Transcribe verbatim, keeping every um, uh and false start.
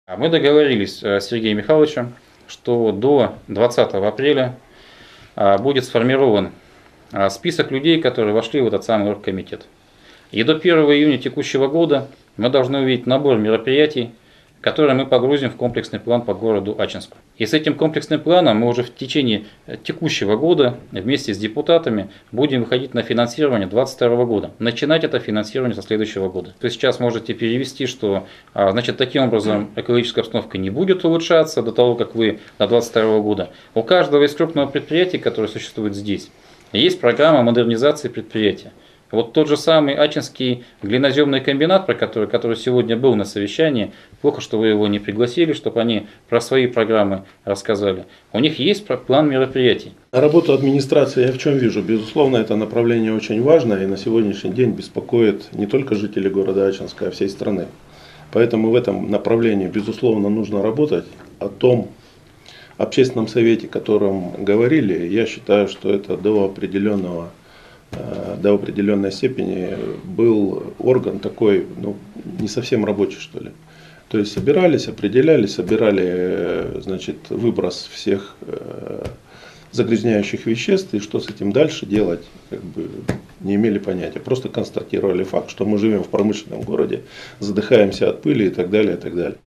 А Мы договорились э, с Сергеем Михайловичем, что до двадцатого апреля а, будет сформирован а, список людей, которые вошли в этот самый оргкомитет. И до первого июня текущего года мы должны увидеть набор мероприятий, которые мы погрузим в комплексный план по городу Ачинску. И с этим комплексным планом мы уже в течение текущего года вместе с депутатами будем выходить на финансирование две тысячи двадцать второго года. Начинать это финансирование со следующего года. То есть сейчас можете перевести, что а, значит, таким образом экологическая обстановка не будет улучшаться до того, как вы до две тысячи двадцать второго года. У каждого из крупного предприятия, которое существует здесь, есть программа модернизации предприятия. Вот тот же самый Ачинский глиноземный комбинат, про который, который сегодня был на совещании, плохо, что вы его не пригласили, чтобы они про свои программы рассказали. У них есть план мероприятий. Работу администрации я в чем вижу? Безусловно, это направление очень важно и на сегодняшний день беспокоит не только жителей города Ачинска, а всей страны. Поэтому в этом направлении, безусловно, нужно работать. О том общественном совете, о котором говорили, я считаю, что это до определенного до определенной степени был орган такой, ну, не совсем рабочий, что ли. То есть собирались, определяли, собирали, значит, выброс всех загрязняющих веществ, и что с этим дальше делать, как бы не имели понятия. Просто констатировали факт, что мы живем в промышленном городе, задыхаемся от пыли и так далее, и так далее.